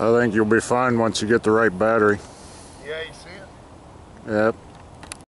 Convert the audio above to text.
I think you'll be fine once you get the right battery. Yeah, you see it? Yep.